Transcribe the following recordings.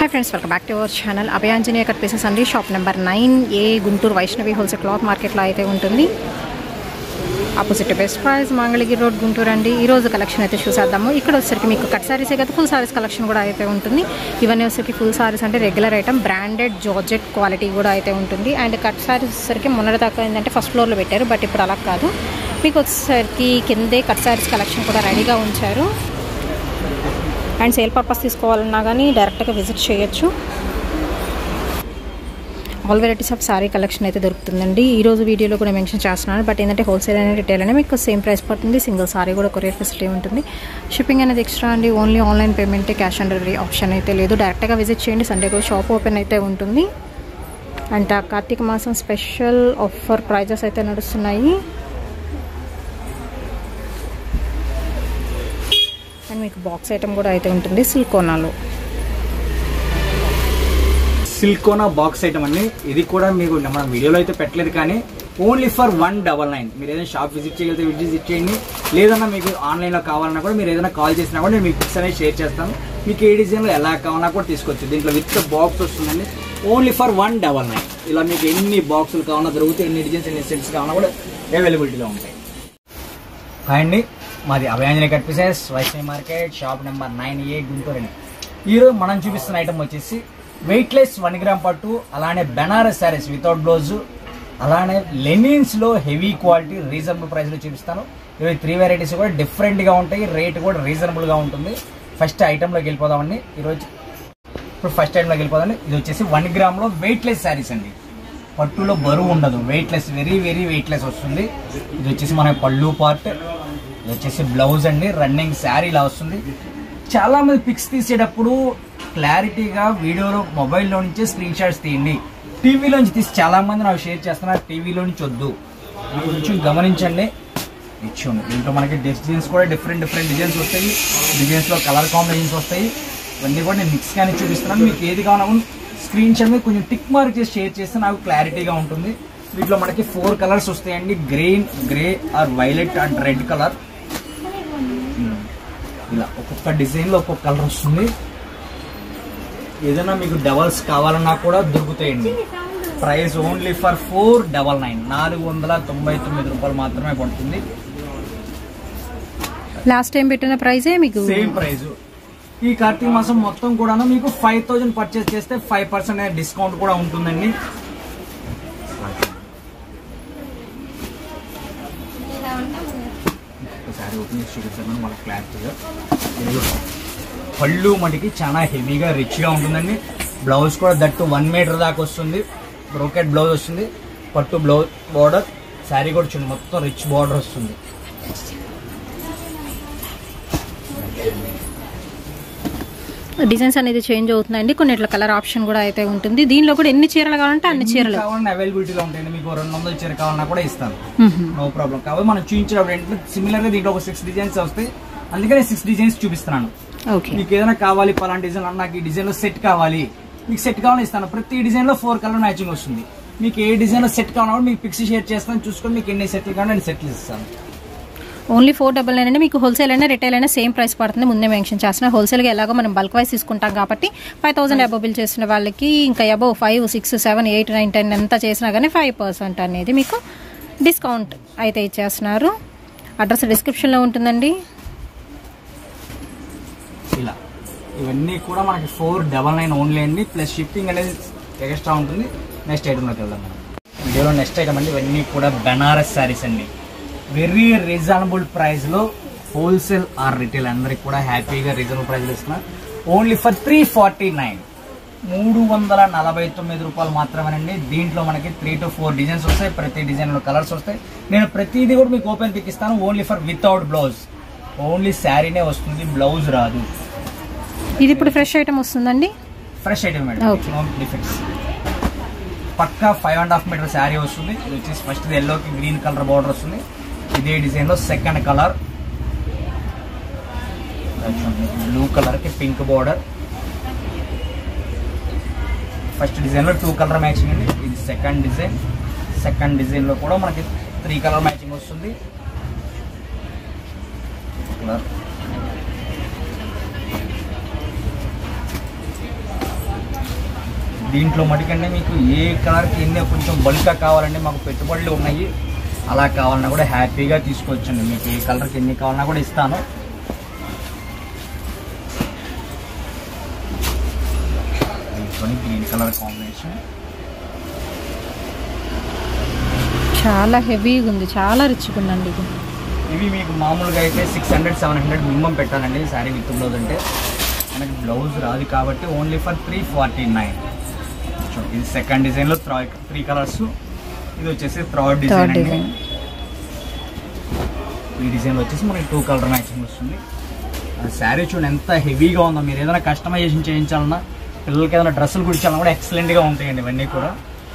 Hi friends, welcome back to our channel Abhayanjaneya cut pieces అండి. Shop number 9A Guntur Vaishnavi wholesale cloth మార్కెట్లో అయితే ఉంటుంది. Opposite best price Mangalagiri road Guntur అండి. ఈరోజు కలెక్షన్ అయితే చూసేద్దాము. ఇక్కడ వచ్చేసరికి మీకు కట్ సారీసే కదా, ఫుల్ సారీస్ కలెక్షన్ కూడా అయితే ఉంటుంది. ఇవన్నీ వచ్చేసరికి ఫుల్ సారీస్ అంటే regular item, branded georgette quality కూడా అయితే ఉంటుంది. అండ్ కట్ సారీస్ వచ్చేసరికి మొన్నటి దాకా ఏంటంటే ఫస్ట్ ఫ్లోర్లో పెట్టారు, బట్ ఇప్పుడు అలా కాదు. మీకు వచ్చేసరికి కిందే కట్ సారీస్ కలెక్షన్ కూడా రెడీగా ఉంచారు. అండ్ సేల్ పర్పస్ తీసుకోవాలన్నా కానీ డైరెక్ట్గా విజిట్ చేయొచ్చు. All varieties of sari collection అయితే దొరుకుతుందండి. ఈరోజు వీడియోలో కూడా మెన్షన్ చేస్తున్నాను, బట్ ఏంటంటే హోల్సేల్ అనేది రిటైల్ అనేది మీకు సేమ్ ప్రైస్ పడుతుంది. సింగిల్ సారీ కూడా కొరియర్ ఫెసిలిటీ ఉంటుంది. షిప్పింగ్ అనేది ఎక్స్ట్రా అండి. Only online payment, cash on delivery option అయితే లేదు. డైరెక్ట్గా విజిట్ చేయండి. సండే కూడా షాప్ ఓపెన్ అయితే ఉంటుంది. అండ్ కార్తీక మాసం స్పెషల్ ఆఫర్ ప్రైజెస్ అయితే నడుస్తున్నాయి. అండ్ మీకు బాక్స్ ఐటమ్ కూడా అయితే ఉంటుంది సిల్కోనా బాక్స్ ఐటమ్ అండి. ఇది కూడా మీకు మనం వీడియోలో అయితే పెట్టలేదు, కానీ ఓన్లీ ఫర్ 199. మీరు ఏదైనా షాప్ విజిట్ చేయగలిగితే విజిట్ చేయండి. లేదన్నా మీకు ఆన్లైన్లో కావాలన్నా కూడా మీరు ఏదైనా కాల్ చేసినా కూడా నేను మీకు పిక్స్ అనేది షేర్ చేస్తాను. మీకు ఏ డిజైన్లో ఎలా కావాలన్నా కూడా తీసుకోవచ్చు. దీంట్లో విత్ బాక్స్ వస్తుందండి. Only for 199. ఇలా మీకు ఎన్ని బాక్సులు కావాలన్నా దొరుకుతాయి, ఎన్ని డిజైన్స్ ఎన్ని సెట్స్ కావాలన్నా కూడా అవైలబిలిటీలో ఉంటాయి. హాయ్ అండి, మాది Abhayanjaneya cut pieces, Vaishnavi market, shop number 9A Guntur అండి. ఈరోజు మనం చూపిస్తున్న ఐటమ్ వచ్చేసి వెయిట్లెస్ 1 గ్రామ్ పట్టు, అలానే బెనారస్ శారీస్ వితౌట్ బ్లౌజ్, అలానే లెనిన్స్ లో హెవీ క్వాలిటీ రీజనబుల్ ప్రైస్ లో చూపిస్తాను. ఇవి 3 వెరైటీస్ కూడా డిఫరెంట్ గా ఉంటాయి, రేట్ కూడా రీజనబుల్ గా ఉంటుంది. ఫస్ట్ ఐటమ్ లోకి వెళ్ళిపోదామండి. ఇప్పుడు ఫస్ట్ ఐటమ్ లోకి వెళ్ళిపోదామండి. ఇది వచ్చేసి 1 గ్రామ్ లో వెయిట్లెస్ శారీస్ అండి. పట్టులో బరువు ఉండదు, వెయిట్లెస్, వెరీ వెరీ వెయిట్లెస్ వస్తుంది. ఇది వచ్చేసి మన పళ్ళు పార్ట్, ఇది వచ్చేసి బ్లౌజ్ అండి. రన్నింగ్ శారీ ఇలా వస్తుంది. చాలా మంది పిక్స్ తీసేటప్పుడు క్లారిటీగా వీడియోలో మొబైల్లో నుంచే స్క్రీన్ షాట్స్ తీయండి. టీవీలోంచి తీసి చాలా మంది నాకు షేర్ చేస్తున్నారు. టీవీలో నుంచి వద్దు, కొంచెం గమనించండి. ఇచ్చింది దీంట్లో మనకి డిజైన్స్ కూడా డిఫరెంట్ డిజైన్స్ వస్తాయి. డిజైన్స్ లో కలర్ కాంబినేషన్స్ వస్తాయి. ఇవన్నీ కూడా నేను మిక్స్ గానే చూపిస్తున్నాను. మీకు ఏది కావాలన్నా స్క్రీన్ షాట్ మీద కొంచెం టిక్ మార్క్ చేసి షేర్ చేస్తే నాకు క్లారిటీగా ఉంటుంది. వీటిలో మనకి 4 కలర్స్ వస్తాయండి. Green, grey or violet and red colour. ఇలా ఒక్కొక్క డిజైన్ లో ఒక్కొక్క కలర్ వస్తుంది. ఏదైనా మీకు డబల్స్ కావాలన్నా కూడా దొరుకుతాయండి. ప్రైస్ ఓన్లీ ఫర్ 499, 499 రూపాయలు మాత్రమే పడుతుంది. లాస్ట్ టైం పెట్టిన ప్రైజే మీకు సేమ్ ప్రైస్. ఈ కార్తీక మాసం మొత్తం కూడా మీకు 5000 పర్చేస్ చేస్తే 5% డిస్కౌంట్ కూడా ఉంటుందండి. ఒకసారి ఓపెన్ చేసి చూపిస్తాను మన క్లారిటీగా. పళ్ళు మటుకి చాలా హెవీగా రిచ్ గా ఉంటుందండి. బ్లౌజ్ కూడా దట్టు 1 మీటర్ దాకా వస్తుంది. బ్రోకెట్ బ్లౌజ్ వస్తుంది. పట్టు బ్లౌజ్ బార్డర్, శారీ కూడా చూడండి మొత్తం రిచ్ బార్డర్ వస్తుంది. డిజైన్స్ అనేది చేంజ్ అవుతుందండి. కొన్నిట్లో కలర్ ఆప్షన్ కూడా అయితే ఉంటుంది. దీనిలో కూడా ఎన్ని చీరలు కావాలంటే అన్ని చీరలు అవైలబిలిటీలో ఉంటాయండి. మీకు 200 చీర కావాలన్నా కూడా ఇస్తాను, నో ప్రాబ్లం. కాబట్టి మనం చూపించేటప్పుడు సిమిలర్ గా దీంట్లో ఒక 6 డిజైన్స్ వస్తాయి. అందుకని 6 డిజైన్స్ చూపిస్తున్నాను. మీకు ఏదైనా కావాలి పలాంటి డిజైన్, నాకు ఈ డిజైన్ లో సెట్ కావాలి, మీకు సెట్ కావాలని ఇస్తాను. ప్రతి డిజైన్ లో 4 కలర్ మ్యాచింగ్ వస్తుంది. మీకు ఏ డిజైన్ లో సెట్ కావాలన్నా మీకు పిక్స్ షేర్ చేస్తాను. చూసుకొని మీకు ఎన్ని సెట్లు కావాలో నేను సెట్లు ఇస్తాను. ఓన్లీ 499 అండి. మీకు హోల్సేల్ అయినా రిటైల్ అయినా సేమ్ ప్రైస్ పడుతుంది. ముందే మెన్షన్ చేస్తున్నా. హోల్సేల్గా ఎలాగో మనం బల్క్ వైజ్ తీసుకుంటాం కాబట్టి 5000 అబోవ్ బిల్ చేసిన వాళ్ళకి ఇంకా అబోవ్ 5, 6, 7, 8, 9, 10 ఎంత చేసినా కానీ 5% అనేది మీకు డిస్కౌంట్ అయితే ఇచ్చేస్తున్నారు. అడ్రస్ డిస్క్రిప్షన్లో ఉంటుందండి. ఇలా ఇవన్నీ కూడా మనకి 499 ఓన్లీ అండి. ప్లస్ షిప్పింగ్ అనేది ఎక్స్ట్రా ఉంటుంది. నెక్స్ట్ ఐటమ్లోకి వెళ్దాం మనం. వీడియోలో నెక్స్ట్ ఐటమ్ అండి. ఇవన్నీ కూడా బెనారస్ శారీస్ అండి. వెరీ రీజనబుల్ ప్రైస్ లో హోల్సేల్ ఆర్ రిటైల్ అందరికి కూడా హ్యాపీగా రీజనబుల్ ప్రైస్ ఇస్తున్నారు. ఓన్లీ ఫర్ 349, 349 రూపాయలు మాత్రమేనండి. దీంట్లో మనకి 3 to 4 డిజైన్స్ వస్తాయి. ప్రతి డిజైన్ లో కలర్స్ వస్తాయి. నేను ప్రతిదీ కూడా మీకు ఓపెన్ పిక్ ఇస్తాను. Only for without blouse, only శారీనే వస్తుంది, బ్లౌజ్ రాదు. ఇది ఇప్పుడు ఫ్రెష్ ఐటమ్ వస్తుందండి. Fresh item madam, no defects. పక్కా 5.5 మీటర్ శారీ వస్తుంది. ఇది వచ్చేసి ఫస్ట్ ఎల్లోకి గ్రీన్ కలర్ బార్డర్ వస్తుంది. ఇదే డిజైన్ లో సెకండ్ కలర్ బ్లూ కలర్ కి పింక్ బార్డర్. ఫస్ట్ డిజైన్ లో 2 కలర్ మ్యాచింగ్ అండి. ఇది సెకండ్ డిజైన్. సెకండ్ డిజైన్ లో కూడా మనకి 3 కలర్ మ్యాచింగ్ వస్తుంది. దీంట్లో మటుకంటే మీకు ఏ కలర్కి ఎన్ని కొంచెం బల్క్గా కావాలంటే మాకు పెట్టుబడులు ఉన్నాయి, అలా కావాలన్నా కూడా హ్యాపీగా తీసుకోవచ్చండి. మీకు ఏ కలర్కి ఎన్ని కావాలన్నా కూడా ఇస్తాను. దీంట్లోని గ్రీన్ కలర్ కాంబినేషన్ చాలా హెవీగా ఉంది, చాలా రిచ్గా ఉందండి ఇది. ఇవి మీకు మామూలుగా అయితే 600-700 మినిమం పెట్టాలండి శారీ విత్ బ్లౌజ్ అంటే. మనకి బ్లౌజ్ రాదు కాబట్టి ఓన్లీ ఫర్ 349. ఇది సెకండ్ డిజైన్లో 3 కలర్స్. ఇది వచ్చేసి థర్డ్ డిజైన్ అండి. ఈ డిజైన్ వచ్చేసి మనకి 2 కలర్ మ్యాచింగ్ వస్తుంది. శారీ చూడండి ఎంత హెవీగా ఉందో. మీరు ఏదైనా కస్టమైజేషన్ చేయించాలన్నా, పిల్లలకి ఏదైనా డ్రెస్సులు కుట్టించాలన్నా కూడా ఎక్సలెంట్గా ఉంటాయండి ఇవన్నీ కూడా.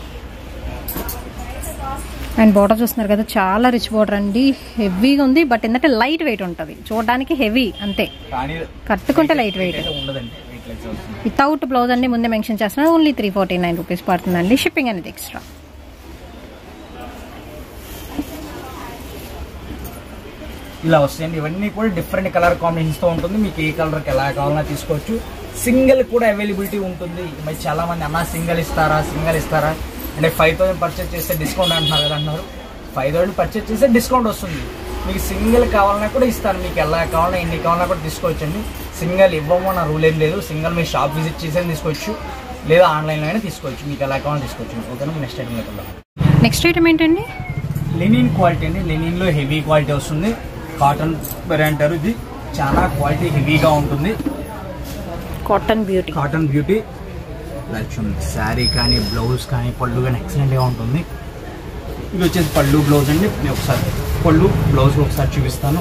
అండ్ బోర్డర్ చూస్తున్నారు కదా, చాలా రిచ్ బోర్డర్ అండి, హెవీగా ఉంది. బట్ ఏంటంటే లైట్ వెయిట్ ఉంటుంది, చూడడానికి హెవీ అంతే, కట్టుకుంటే లైట్ వెయిట్. వితౌట్ బ్లౌజ్ అండి, ముందే మెన్షన్ చేస్తున్నాను. ఓన్లీ 349 రూపీస్ పడుతుందండి. షిప్పింగ్ అనేది ఎక్స్ట్రా. ఇలా వస్తాయండి. ఇవన్నీ కూడా డిఫరెంట్ కలర్ కాంబినేషన్స్తో ఉంటుంది. మీకు ఏ కలర్కి ఎలా కావాలన్నా తీసుకోవచ్చు. సింగిల్ కూడా అవైలబిలిటీ ఉంటుంది. మరి చాలా మంది అన్న సింగిల్ ఇస్తారా అంటే 5000 పర్చేస్ చేస్తే డిస్కౌంట్ అంటున్నారు కదా అంటున్నారు. 5000 పర్చేస్ చేస్తే డిస్కౌంట్ వస్తుంది. మీకు సింగిల్ కావాలన్నా కూడా ఇస్తాను. మీకు ఎలా కావాలన్నా ఎన్ని కావాలన్నా కూడా తీసుకోవచ్చండి. సింగిల్ ఇవ్వమో నా రూల్ ఏం లేదు. సింగిల్ మీరు షాప్ విజిట్ చేసే తీసుకోవచ్చు, లేదా ఆన్లైన్లో అయినా తీసుకోవచ్చు. మీకు ఎలా కావాలని తీసుకోవచ్చు. ఓకేనా. నెక్స్ట్ ఐటమ్లోకి వెళ్దాం. నెక్స్ట్ ఐటమ్ ఏంటండి? లెనిన్ క్వాలిటీ అండి. లెనిన్లో హెవీ క్వాలిటీ వస్తుంది. కాటన్ అంటారు. ఇది చాలా క్వాలిటీ హెవీగా ఉంటుంది. Cotton beauty. శారీ కానీ బ్లౌజ్ కానీ పళ్ళు కానీ ఎక్సలెంట్గా ఉంటుంది. ఇది వచ్చేసి పళ్ళు బ్లౌజ్ అండి. నేను ఒకసారి పళ్ళు బ్లౌజ్ ఒకసారి చూపిస్తాను.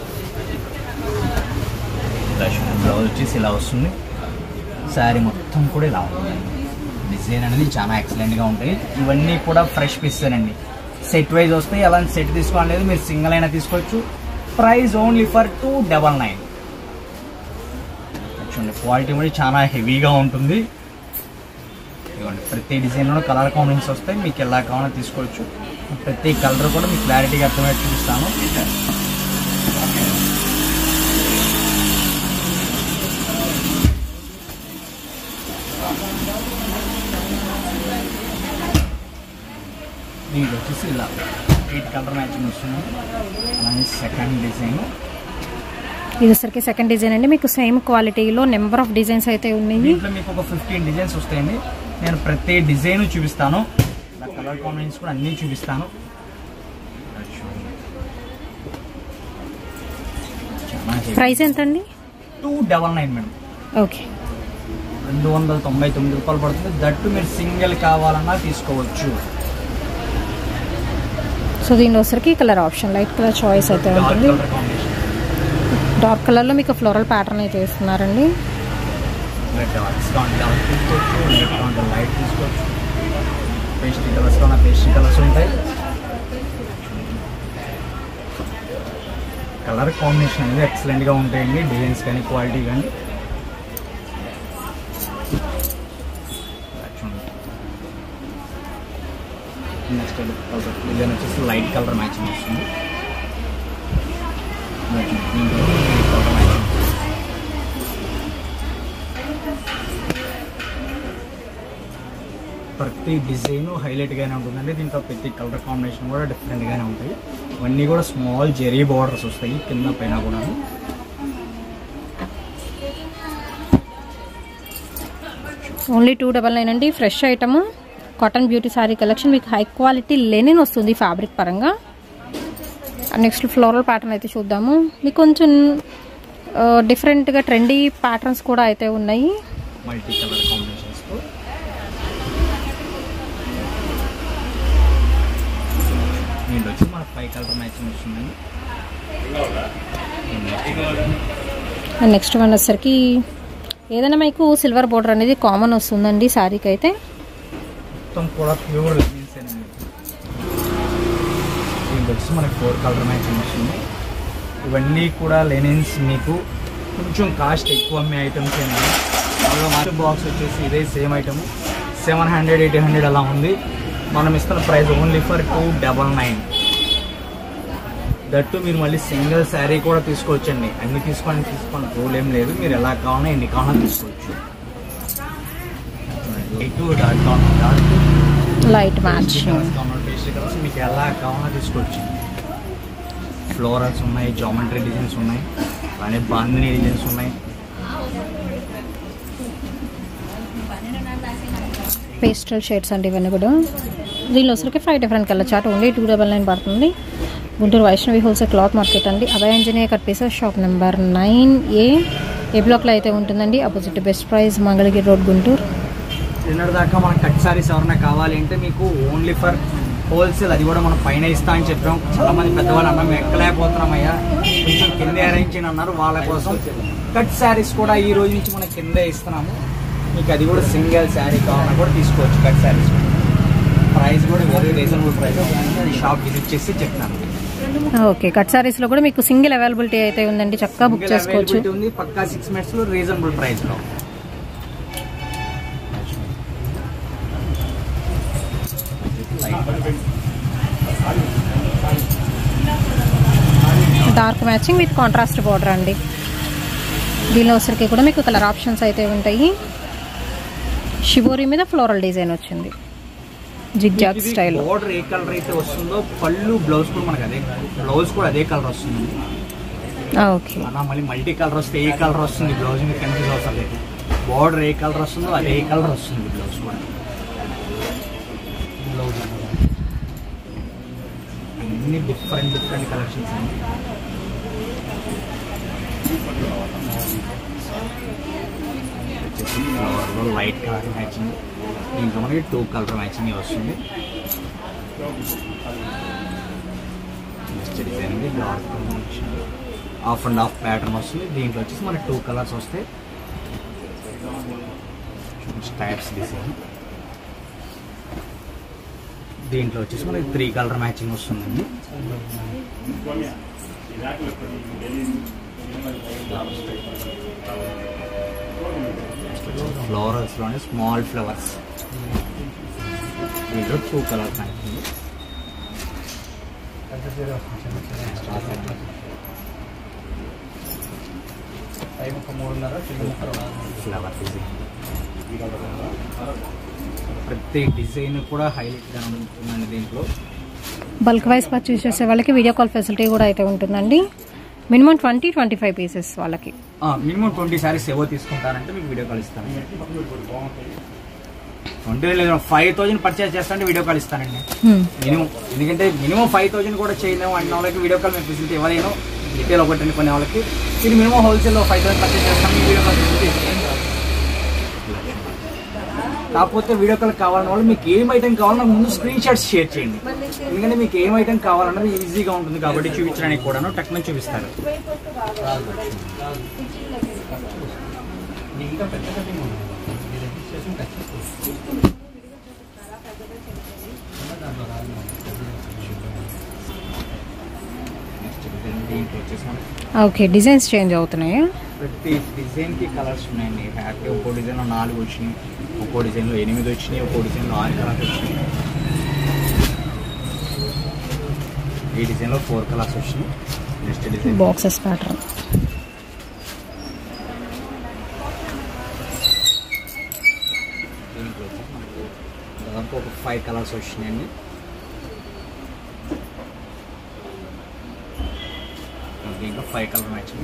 బ్లౌజ్ వచ్చేసి ఇలా వస్తుంది. శారీ మొత్తం కూడా ఇలా ఉంటుంది. డిజైన్ అనేది చాలా ఎక్సలెంట్గా ఉంటాయి. ఇవన్నీ కూడా ఫ్రెష్ పీసెస్ అండి. సెట్ వైజ్ వస్తాయి. అలాంటి సెట్ తీసుకోవాలి, మీరు సింగిల్ అయినా తీసుకోవచ్చు. Price only for 299. చూడండి క్వాలిటీ కూడా చాలా హెవీగా ఉంటుంది. ఇవ్వండి ప్రతి డిజైన్లో కలర్ కాంబినేషన్స్ వస్తాయి. మీకు ఎలా కావాలో తీసుకోవచ్చు. ప్రతి కలర్ కూడా మీకు క్లారిటీగా అర్థమయ్యేది చూపిస్తాను. దీనికి వచ్చేసి ఇలా 8 కలర్ మ్యాచింగ్ వస్తుంది. అలాగే సెకండ్ డిజైన్. ఇది వచ్చరికి సెకండ్ డిజైన్ అండి. మీకు సేమ్ క్వాలిటీలో నెంబర్ ఆఫ్ డిజైన్స్ అయితే ఉన్నాయి. దీంట్లో మీకు ఒక 15 డిజైన్స్ వస్తాయండి. నేను ప్రతి డిజైన్ చూపిస్తాను. కలర్ కాంబినేషన్స్ కూడా అన్నీ చూపిస్తాను. ప్రైస్ ఎంత అండి? 299 మేడం. ఓకే, 299 రూపాయలు పడుతుంది. దట్టు మీరు సింగిల్ కావాలన్నా తీసుకోవచ్చు. సో దీనిలో వచ్చరికి colour option light colour choice అయితే ఉంటుంది. డార్క్ కలర్లో మీకు ఫ్లోరల్ ప్యాటర్న్ అయితే ఇస్తున్నారండి. లైట్ తీసుకోవచ్చు. పేస్ట్రీ కలర్స్ ఉంటాయి. కలర్ కాంబినేషన్ అనేది ఎక్సలెంట్గా ఉంటాయండి. డిజైన్స్ కానీ క్వాలిటీ కానీ. నెక్స్ట్ డిజైన్ వచ్చేసి లైట్ కలర్ మ్యాచింగ్ వస్తుంది. ప్రతి డిజైన్ హైలైట్గానే ఉంటుందండి. దీంట్లో ప్రతి కలర్ కాంబినేషన్ కూడా డిఫరెంట్గానే ఉంటాయి. ఇవన్నీ కూడా స్మాల్ జెరీ బార్డర్స్ వస్తాయి కింద పైన కూడా. ఓన్లీ 299 అండి. Fresh item cotton beauty sari collection. మీకు హై క్వాలిటీ లెనిన్ వస్తుంది ఫ్యాబ్రిక్ పరంగా. నెక్స్ట్ ఫ్లోరల్ ప్యాటర్న్ అయితే చూద్దాము. మీకు కొంచెం డిఫరెంట్గా ట్రెండీ ప్యాటర్న్స్ కూడా అయితే ఉన్నాయి. Multi colour combinations. దీంట్లో వచ్చి మనకు 5 కలర్ మ్యాచింగ్ వస్తుందండి. నెక్స్ట్ వన్ వచ్చేసరికి ఏదైనా మీకు సిల్వర్ బోర్డర్ అనేది కామన్ వస్తుందండి శారీకి అయితే. మొత్తం కూడా ప్యూర్ లెనిన్స్ అండి. దీంట్లో వచ్చి మనకి 4 కలర్ మ్యాచింగ్ వస్తుంది. ఇవన్నీ కూడా లెనిన్స్. మీకు కొంచెం కాస్ట్ ఎక్కువ అమ్మే ఐటమ్స్ అండి. మాకు బాక్స్ వచ్చేసి ఇదే సేమ్ ఐటమ్ 700-800 అలా ఉంది. మనం ఇస్తున్న ప్రైస్ ఓన్లీ ఫర్ 299. దట్టు మీరు మళ్ళీ సింగిల్ శారీ కూడా తీసుకోవచ్చండి. అన్ని తీసుకోండి రూల్ ఏం లేదు. మీరు ఎలా కావాలన్నా ఎన్ని కావాలన్నా తీసుకోవచ్చు. Light match. పేస్ట్రీ కలర్స్ మీకు ఎలా కావాలో తీసుకోవచ్చు. ఫ్లోరల్స్ ఉన్నాయి, జామెట్రీ డిజైన్స్ ఉన్నాయి, అలానే బాందిని డిజైన్స్ ఉన్నాయి. పేస్టల్ షేడ్స్ అండి ఇవన్నీ కూడా. దీనిలో వచ్చరికి 5 డిఫరెంట్ కలర్ చార్ట్. ఓన్లీ 299 పడుతుంది. Guntur Vaishnavi wholesale cloth market అండి. Abhayanjaneya cut pieces shop number 9A A బ్లాక్లో అయితే ఉంటుందండి. Opposite best price Mangalagiri road Guntur. Dinner దాకా మనకు కట్ సారీస్ ఎవరైనా కావాలి అంటే మీకు ఓన్లీ ఫర్ హోల్సేల్, అది కూడా మనం పైన ఇస్తా అని చెప్పాం. చాలా మంది పెద్దవాళ్ళు అన్నా మేము ఎక్కలేకపోతున్నామయ్యా, కొంచెం కింద అరేంజ్ అని అన్నారు. వాళ్ళ కోసం కట్ శారీస్ కూడా ఈ రోజు నుంచి మనం కిందే ఇస్తున్నాము. మీకు అది కూడా సింగిల్ శారీ కావాలన్నా కూడా తీసుకోవచ్చు. కట్ శారీస్ ప్రైస్ కూడా very reasonable price. Shop visit చేసి చెప్తాను. ఓకే, కట్ సారీస్ లో కూడా మీకు సింగిల్ అవైలబిలిటీ అయితే ఉందండి, చక్కగా బుక్ చేసుకోవచ్చు. ఉంది పక్కా 6 minutes లో రీజనబుల్ ప్రైస్ లో. Dark matching with contrast border అండి. దీనిలో వచ్చరికి కూడా మీకు కలర్ ఆప్షన్స్ అయితే ఉంటాయి. షిబోరి మీద ఫ్లోరల్ డిజైన్ వచ్చింది, జిగ్జాగ్ స్టైల్. బోర్డర్ ఏ కలర్ అయితే వస్తుందో పళ్ళు బ్లౌజ్ కూడా మనకు అదే, బ్లౌజ్ కూడా అదే కలర్ వస్తుంది. ఓకే, మళ్ళీ మల్టీ కలర్ వస్తే ఏ కలర్ వస్తుంది బ్లౌజ్ మీద కన్ఫ్యూజ్ అవసరం లేదు. బోర్డర్ ఏ కలర్ వస్తుందో అదే కలర్ వస్తుంది బ్లౌజ్ కూడా. బ్లౌజ్ అన్ని డిఫరెంట్ కలెక్షన్స్ అండి. లైట్ కలర్ మ్యాచింగ్, దీంట్లో మనకి 2 కలర్ మ్యాచింగ్ వస్తుంది. నెక్స్ట్ డిజైన్ అండి, dark off and off pattern వస్తుంది. దీంట్లో వచ్చేసి మనకి 2 కలర్స్ వస్తాయి. Types design. దీంట్లో వచ్చేసి మనకి 3 కలర్ మ్యాచింగ్ వస్తుందండి. ఫ్లోరల్స్ లోనే స్మాల్ ఫ్లవర్స్, దీంట్లో 2 కలర్ మ్యాచింగ్. ఫ్లవర్ డిజైన్, ప్రతి డిజైన్ కూడా హైలైట్ గా ఉంటుందండి. దీంట్లో బల్క్ వైజ్ పర్చేస్ చేసే వాళ్ళకి వీడియో కాల్ ఫెసిలిటీ కూడా అయితే ఉంటుందండి. మినిమం 20-25 పీసెస్ వాళ్ళకి. మినిమం 20 సారీస్ ఏవో తీసుకుంటారంటే మీకు వీడియో కాల్ ఇస్తాను. 20 లేదు 5,000 పర్చేస్ చేస్తానంటే వీడియో కాల్ ఇస్తానండి మినిమం. ఎందుకంటే మినిమం 5,000 కూడా చేయలేము అన్న వాళ్ళకి వీడియో కాల్ మేము ఫెసిలిటీ ఇవ్వలేను. రిటైల్ ఒకటి కొనే వాళ్ళకి మీరు మినిమం హోల్సేల్లో 5,000 పర్చేస్ చేస్తాను, వీడియో కాల్ ఫెసిలిటీ ఇస్తాను. కాకపోతే వీడియో కాల్ కావాలన్న వాళ్ళు మీకు ఏం ఐటమ్ కావాలన్నా ముందు స్క్రీన్ షాట్స్ షేర్ చేయండి. ఎందుకంటే మీకు ఏం ఐటమ్ కావాలన్నది ఈజీగా ఉంటుంది కాబట్టి చూపించడానికి కూడాను టక్కున చూపిస్తారు. ఓకే, డిజైన్స్ చేంజ్ అవుతున్నాయా? ప్రతి డిజైన్ కి కలర్స్ ఉన్నాయండి. హ్యాపీ ఒక్కో డిజైన్లో 4 వచ్చినాయి, ఒక్కో డిజైన్లో 8 వచ్చినాయి, ఒక్కో డిజైన్లో 6 కలర్స్ వచ్చినాయి. ఈ డిజైన్లో 4 కలర్స్ వచ్చినాయి. Next design boxes pattern. దీంట్లో దాదాపు ఒక 5 కలర్స్ వచ్చినాయండి. దీంట్లో 5 కలర్ మ్యాచింగ్.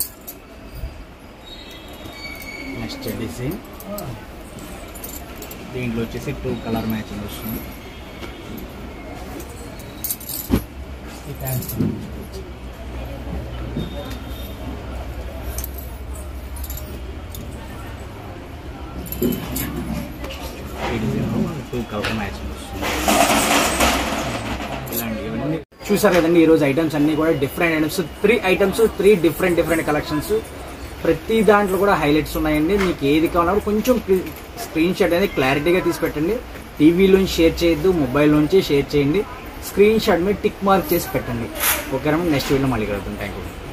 నెక్స్ట్ డిజైన్ దీంట్లో వచ్చేసి 2 కలర్ మ్యాచింగ్ వస్తుంది. ఈ డిజైన్లో 2 కలర్ మ్యాచింగ్ వస్తుంది. ఇలాంటి ఇవన్నీ చూసారు కదండి. ఈరోజు ఐటమ్స్ అన్నీ కూడా different items, 3 items 3 different collections. ప్రతి దాంట్లో కూడా హైలైట్స్ ఉన్నాయండి. మీకు ఏది కావాలన్నా కొంచెం స్క్రీన్ షాట్ అనేది క్లారిటీగా తీసి పెట్టండి. టీవీలోంచి షేర్ చేయొద్దు, మొబైల్ నుంచి షేర్ చేయండి. స్క్రీన్ షాట్ మీద టిక్ మార్క్ చేసి పెట్టండి. ఓకేనా? నెక్స్ట్ వీడియోలో మళ్ళీ కలుగుతాం. Thank you.